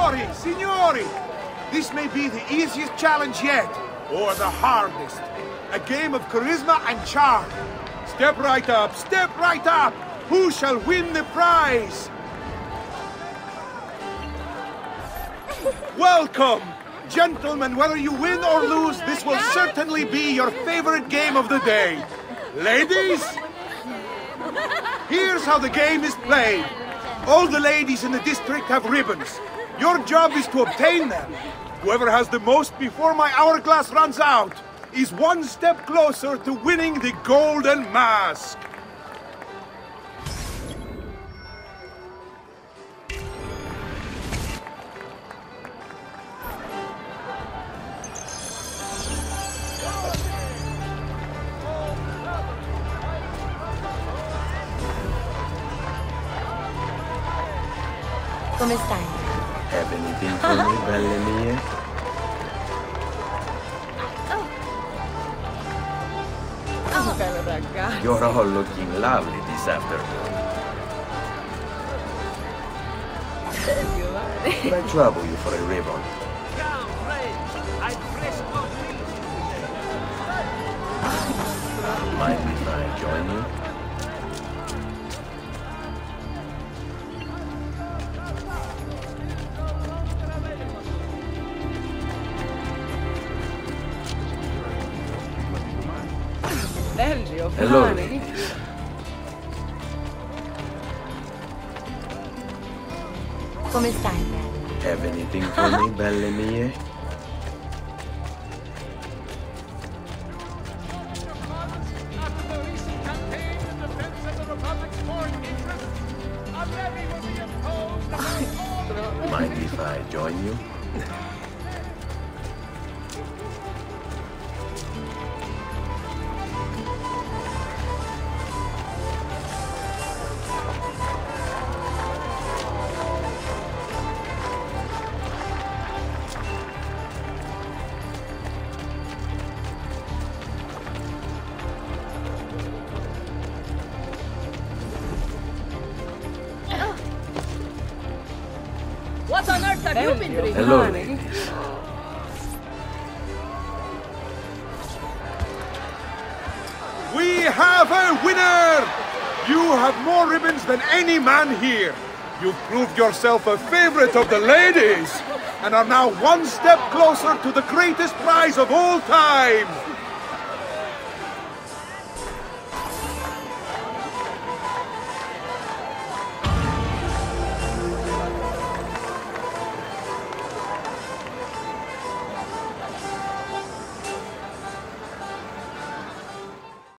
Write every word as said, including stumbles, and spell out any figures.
Signori, signori! This may be the easiest challenge yet, or the hardest. A game of charisma and charm. Step right up, step right up! Who shall win the prize? Welcome! Gentlemen, whether you win or lose, this will certainly be your favorite game of the day. Ladies? Here's how the game is played. All the ladies in the district have ribbons. Your job is to obtain them. Whoever has the most before my hourglass runs out is one step closer to winning the golden mask. Come stai? Have anything for me, belle mie? Oh, bello ragazzo. You're all looking lovely this afternoon. Could I trouble you for a ribbon? Mind if I join you? Hello, ladies. Come stai? Have anything for me, belle mie? Mind if I join you? What on earth have you been drinking? Hello, ladies. We have a winner! You have more ribbons than any man here. You've proved yourself a favorite of the ladies, and are now one step closer to the greatest prize of all time.